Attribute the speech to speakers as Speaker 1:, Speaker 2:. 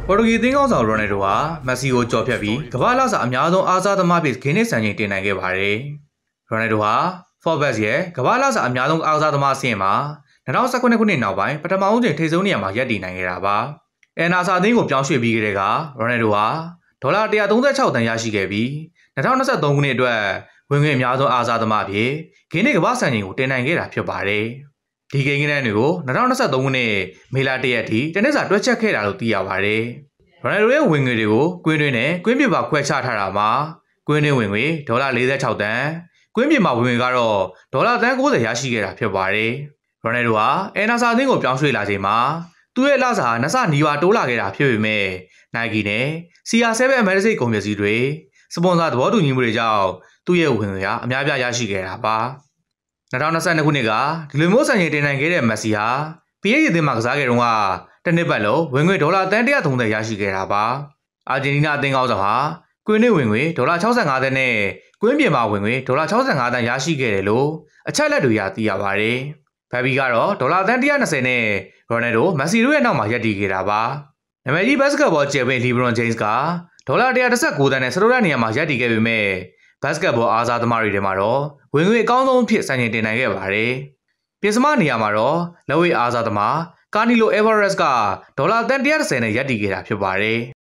Speaker 1: ပေါ်တူဂီသင်းကောင်းဆောင်ရိုနယ်ဒိုဟာမက်ဆီကိုကြော်ဖြတ်ပြီးကမ္ဘာ့လစာအများဆုံးအားစားသမားဖြစ်ဂိမ်းနစ်စံချိန်တင်နိုင်ခဲ့ပါတယ်။ရိုနယ်ဒိုဟာ Forbes ရဲ့ကမ္ဘာ့လစာအများဆုံးအားစားသမားအဆင့်မှာ2019ခုနှစ်နောက်ပိုင်းပထမဆုံးချိန်ထိပ်ဆုံးနေရာမှာရပ်တည်နိုင်ခဲ့တာပါ။အန်နာစာအသင်းကိုပြောင်းရွှေ့ပြီးကြတဲ့ကရိုနယ်ဒိုဟာဒေါ်လာ136တန်ရရှိခဲ့ပြီး2023ခုနှစ်အတွက်ဝင်ငွေအများဆုံးအားစားသမားဖြစ်ဂိမ်းနစ်ကမ္ဘာ့စံချိန်ကိုတင်နိုင်ခဲ့တာဖြစ်ပါတယ်။ဒီဂိမ်းကနန်းတွေကို2023ခုနှစ်မေလ1ရက်ထိတနစ်စာတွဲချက်ခဲ့တာလို့သိရပါတယ်။ရိုနယ်ဒိုရဲ့ဝင်ငွေတွေကိုကွင်းတွင်းနဲ့ကွင်းပြပါခွဲခြားထားတာမှာကွင်းတွင်းဝင်ငွေဒေါ်လာ46တန်ကွင်းပြမှာဝင်ငွေကတော့ဒေါ်လာ90ရရှိခဲ့တာဖြစ်ပါတယ်။ရိုနယ်ဒိုဟာအန်နာစာအသင်းကိုပြောင်းရွှေ့လာချိန်မှာသူ့ရဲ့လစာနှစ်ဆနီးပါးတိုးလာခဲ့တာဖြစ်ပေမဲ့ Nike နဲ့ CR7 အမေရိကန်ကုန်ပစ္စည်းတွေစပွန်ဆာသဘောတူညီမှုတွေကြောင့်သူ့ရဲ့ဝင်ငွေအများပြားရရှိခဲ့တာပါ2022ခုနှစ်ကဒီလိုမျိုးစံချိန်တင်နိုင်ခဲ့တဲ့မက်ဆီဟာ PSG အသင်းမှာကစားခဲ့တုန်းကတစ်နှစ်ပတ်လုံးဝင်ငွေဒေါ်လာ130ရရှိခဲ့တာပါအာဂျင်တီးနားအသင်းကောင်းဆောင်ဟာကွင်းနှင့်ဝင်ငွေဒေါ်လာ65သန်းနဲ့ကွင်းပြင်မှာဝင်ငွေဒေါ်လာ65သန်းရရှိခဲ့တယ်လို့အချက်လက်တွေရသိရပါတယ်ဖက်ဘီကတော့ဒေါ်လာ120နဲ့ရိုနယ်ဒိုမက်ဆီတို့ရဲ့နောက်မှာရပ်တည်ခဲ့တာပါနာမည်ကြီးဘတ်စကတ်ဘောကျယ်ပင်လီဘရွန်ဂျိမ်းစ်ကဒေါ်လာ119သန်းနဲ့စတိုးတဲ့နေရာမှာရပ်တည်ခဲ့ပေမဲ့ဘတ်စကတ်ဘောအားစားသမားတွေထဲမှာတော့ဝင်ငွေအကောင်းဆုံးအဖြစ်စံချိန်တင်နိုင်ခဲ့ပါတယ်။ပြင်စမနေရာမှာတော့လက်ဝဲအားစားသမားကာနီလိုအေဗာရက်စ်ကဒေါ်လာ130နဲ့ရပ်တည်ခဲ့တာဖြစ်ပါတယ်။